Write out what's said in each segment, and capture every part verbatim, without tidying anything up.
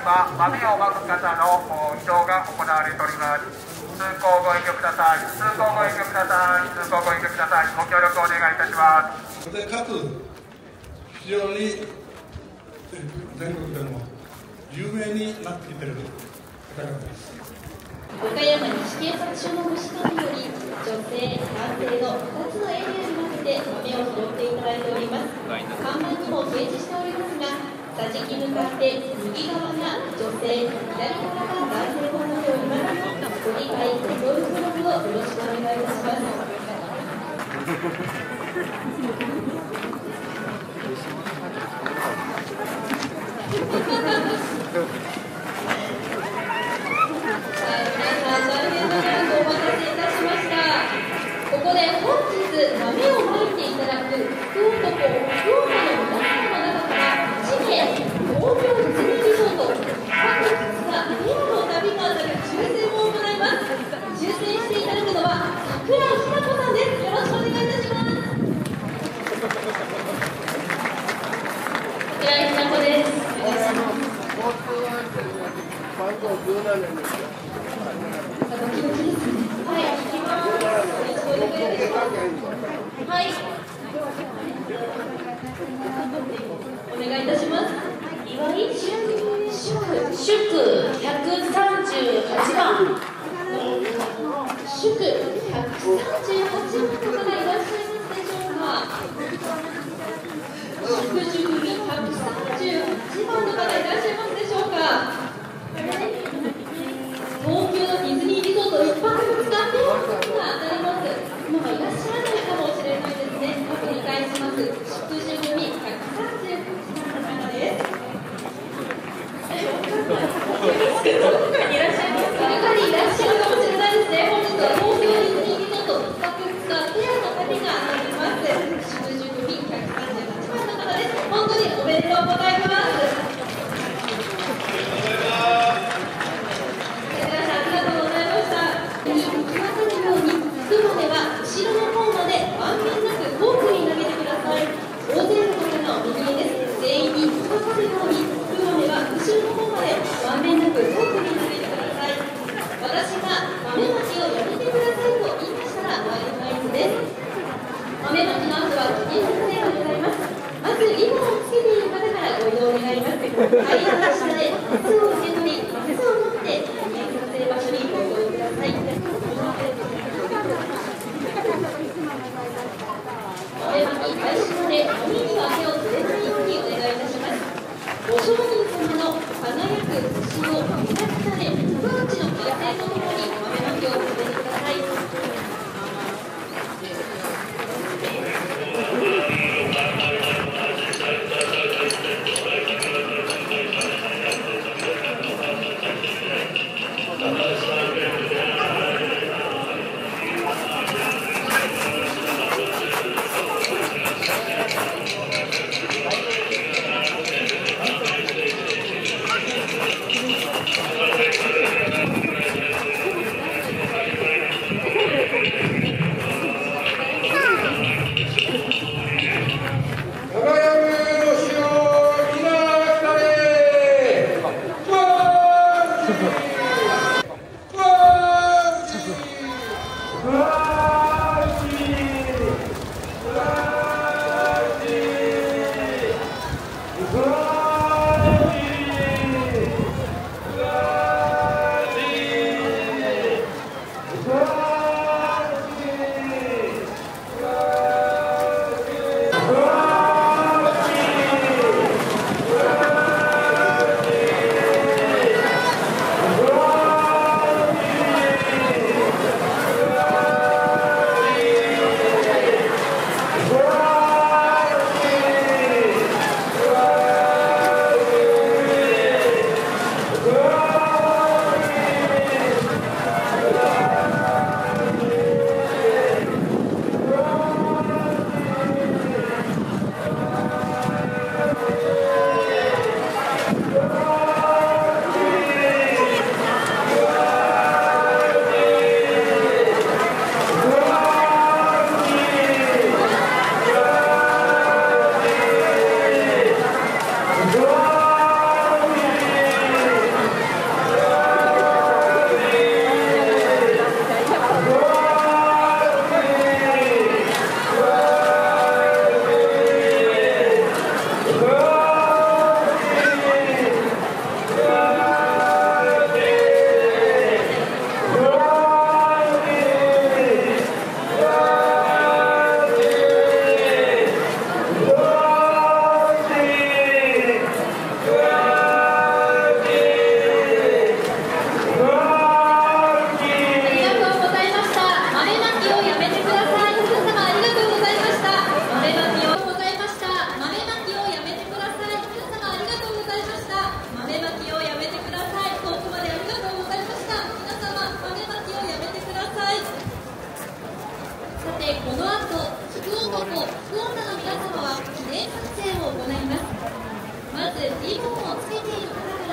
今、豆をまく方の移動が行われております。通行ご遠慮ください。通行ご遠慮ください。通行ご遠慮ください。ご協力お願いいたします。 でかつ非常に全国でも有名になってきている方々です。 岡山西警察署の虫取りより女性、男性のふたつのエリアに分けて豆を拾っていただいております。看板にも掲示しておりますが、桟敷向かって右側が女性、左側が男性となっております。ご理解、ご協力のほどよろしくお願いいたします。ここで本日豆をまいていただく福男、福岡の皆様の中からいちめい、東京ディズニーリゾート各つがペアの旅が当たる抽選を行います。抽選していただくのは桜井日奈子さんです。よろしくお願いいたします。桜井日奈子です。お願いします。番号じゅうななねんですよ。ドキドキですね。はい、聞きます。お願いします。はい。お願いいたします。岩井祝祝ひゃくさんじゅうはちばん。祝ひゃくさんじゅうはちばんの方がいらっしゃいますでしょうか。祝祝日ひゃくさんじゅうはちばんの方いらっしゃいますでしょうか。東京のディズニーリゾート一泊ふつかペアの方が当たります。今はいらっしゃらないかもしれないですね。繰り返します。祝祝日ひゃくさんじゅうはちばんの方です。どこかにいらっしゃいますか。どこかにいらっしゃるかもしれないですね。本日は東京ディズニーリゾート一泊ふつかペアの方が当たります。祝祝日ひゃくさんじゅうはちばんの方です。本当におめでとうございます。後ろの方までまんべんなくフォークに投げてください。大勢の方がお見えです。全員に届かせるように、プロでは後ろの方までまんべんなくフォークに投げてください。私が豆まきをやめてくださいと言いましたら終わりの合図です。豆まきの後は記念撮影がございます。まずリボンをつけている方からご移動願います。階段の下でマスを受け取り、マスを持って記念撮影場所にご移動ください。豆まき開始まで紙には手を触れないようにお願いいたします。ご商人様の輝く星を目立つため、ブーチの形成とともに豆まきを進めてください。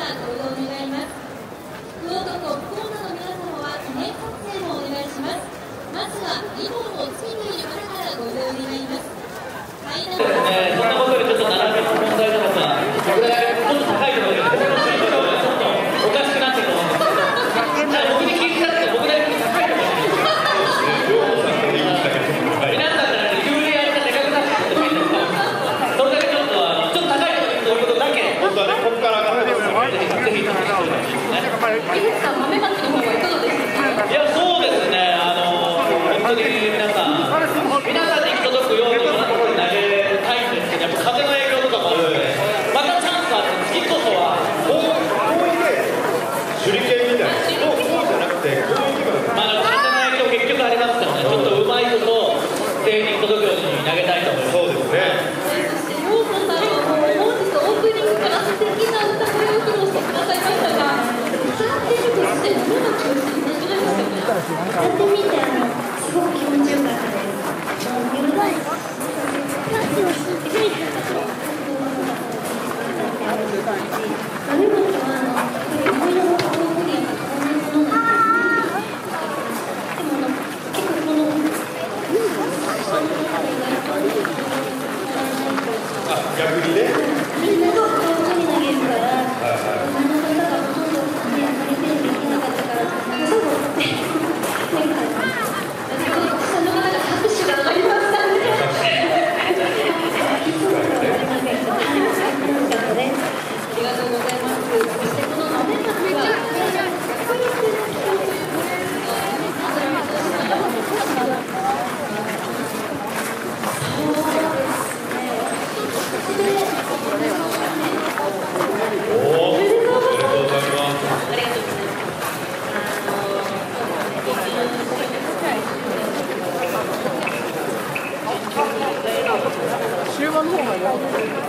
からご移動願います。福男、福女の皆様は記念撮影もお願いします。まずはリボンをつけている方からご移動願います。階段えー、そんなことよりちょっと並べの問題なのか、これちょっと高いので、ここの水準がちょっとおかしくなってると思うんですけど、じゃあ僕に聞いてたって僕だけ高いのかもしれない。皆さんから有利やりがでかくなってると思います。それだけちょっとあのちょっと高いということだけ、本当はね、ここから上がってますから、ぜひぜひ試してほしいですね。 井口さん、豆まきの方はいかがですか？ いや、そうですね、あの本当に皆さん、皆さんに行き届くようにいろんなところに投げたいんですけど、やっぱ風の影響とかもあるので、またチャンスあって、次こそは、こういう手裏剣みたいな、そうじゃなくて、こういう気分まあ、風の影響結局ありますからね、ちょっとうまいこと全員に届くように投げたいと思います。 そうですね。 そしてヨーコさんはもう本日オープニングから素敵な歌声を披露してくださいましたが、歌ってみてしてどんな気持ちになりましたか？ 歌ってみてあのすごく気持ちよかったです。夜が食べ物はあの思いのほかこういうふうにこんなものなんです。でもあの結構このあ、逆にね。 みんながこういうふうに投げるから、あの方がほとんどね、あまりテレビできなかったから、そうってなんかその方が拍手が上がりましたね。ありがとうございます。そしてこの豆まきはおお、ありがとうございます。 ありがとうございます。 終盤の方がよ。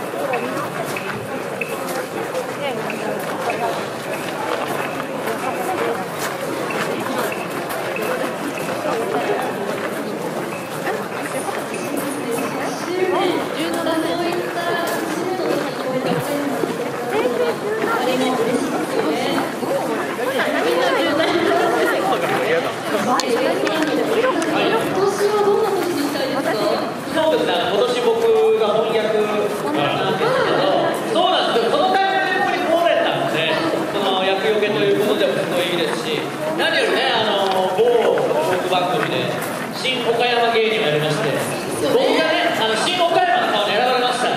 そうですね、今年僕が翻訳なんですけど、そうなんですよ、このタイミングでここに来られたので、その厄除けということでもすごいいいですし、何よりね、あの某トーク番組で、新岡山芸人をやりまして、僕がね、あの新岡山の顔に選ばれました。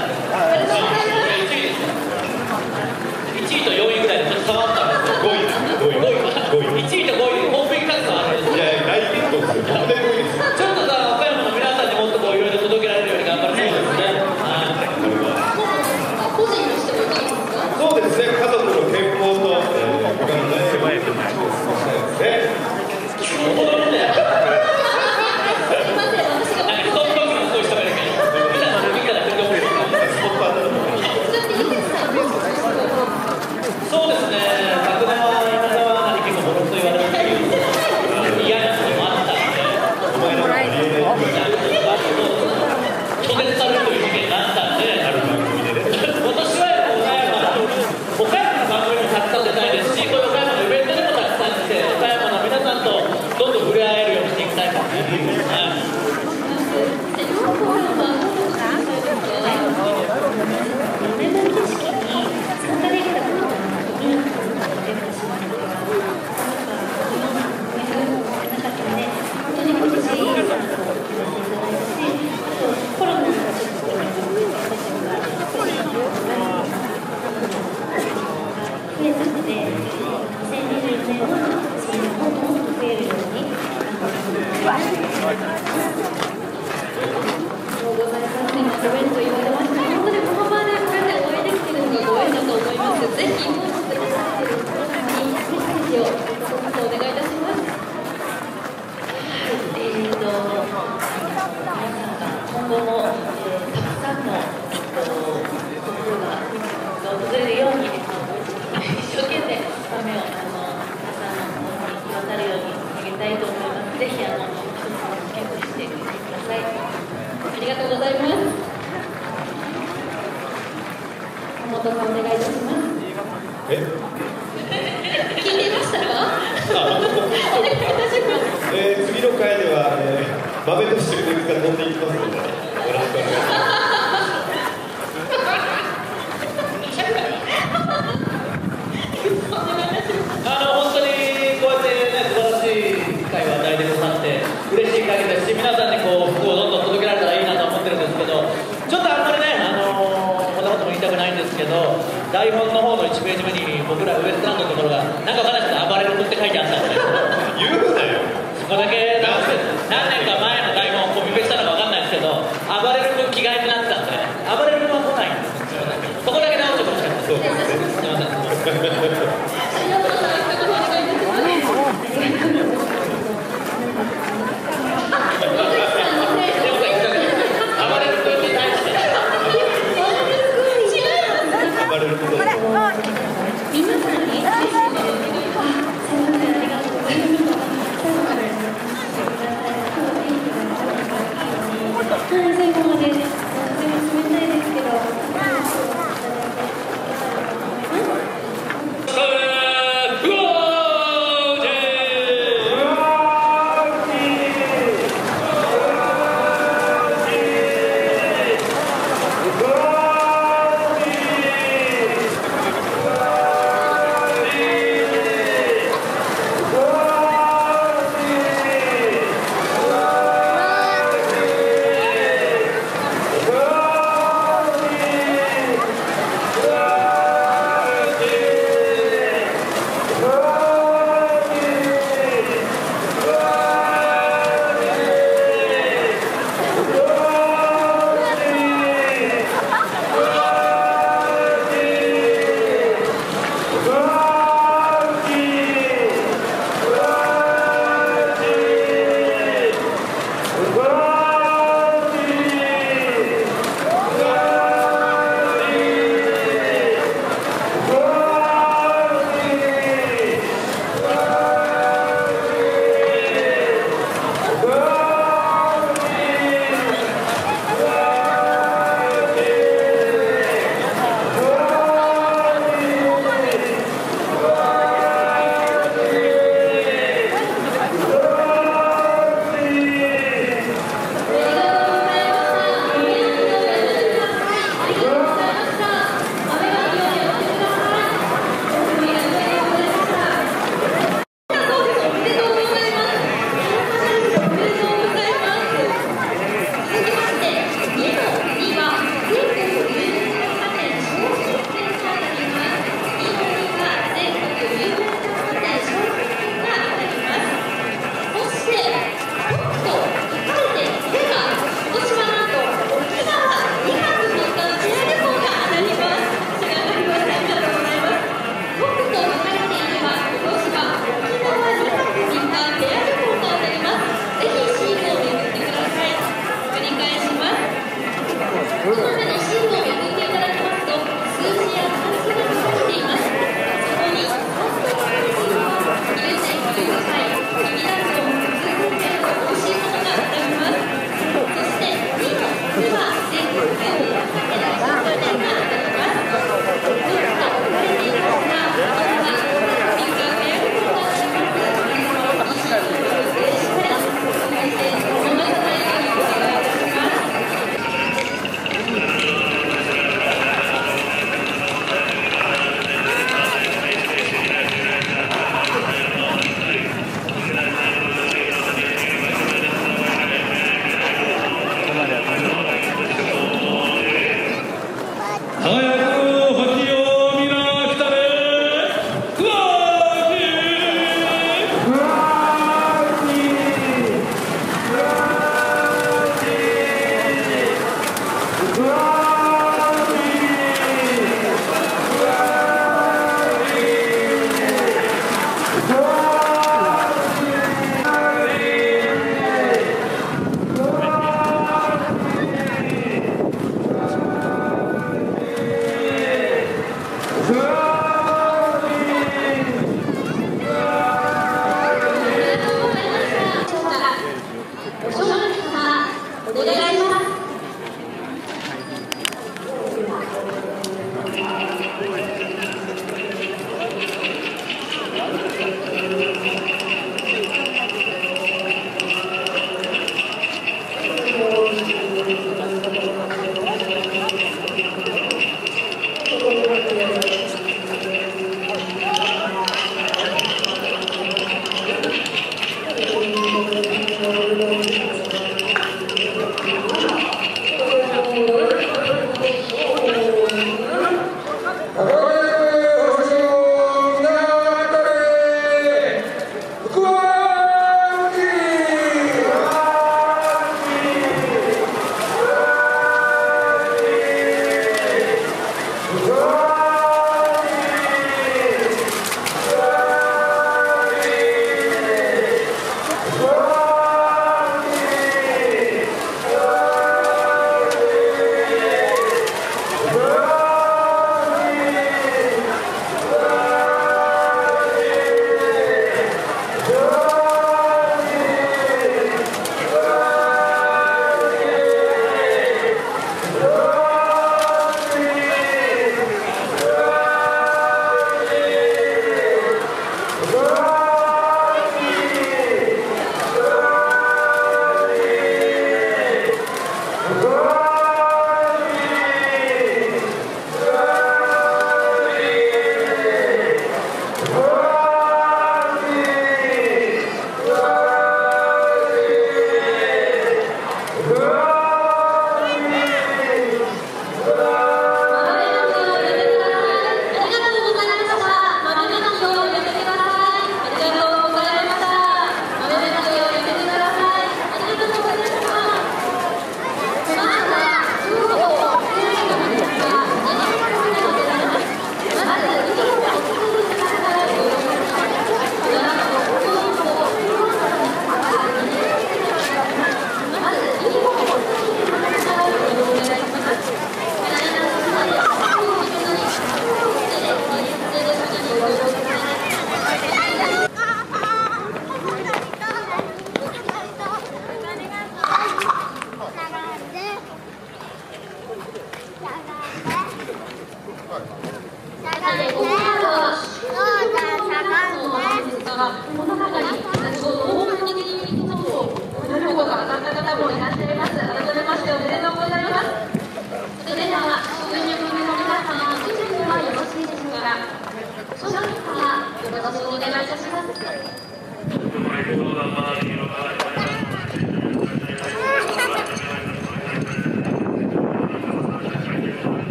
いちいとよんいぐらいでちょっと下がったんですよ。 ごい、ごい、ごい、 いちいとごいでコンビニタクトあるんですよ。 いや、大健闘ですよ。とてもいいです。 ちょっとさ、岡山の皆さんにもっとこういろいろ届けられるように頑張りたいですね。 個人としてもいかがですか？ そうですね、家族の健康と、えー、他のね、狭いところにね。 踊るんだよ。 すいません、私がなんかストップドッグの人がいるけど、みんなの時から振り思いスポット当たるのもいい。 ちなみに井口さんはどうですか？ そうですね、昨年は今川に結構ボロクソ言われるっていう嫌なこともあったので、 お前らもありえないぐらい拒絶されるという事件があったんで、 ある番組でね。 今年は岡山岡山の番組もたくさん出たいですし、こういう岡山のイベントでもたくさん来て、岡山の皆さんとどんどん触れ合えるようにしていきたいと思います。 え豆としてこいつが飛んでいきますので、よろしくお願いします。 あの本当にこうやってね、素晴らしい機会を与えてくださって嬉しい限りですし、皆さんにこう服をどんどん届けられたらいいなと思ってるんですけど、ちょっとあんまりね、あのー、こんなことも言いたくないんですけど、台本の方のいちページ目に僕らウエストランドのところがなんかわからないですけど、暴れるって書いてあったんで、 言うなよ。 そこだけ何年か前の台本をコピペしたのかわかんないですけど、暴れる君着替えになってたんで、暴れる君は来ないんですよ。そこだけ直してほしかったです。すみません。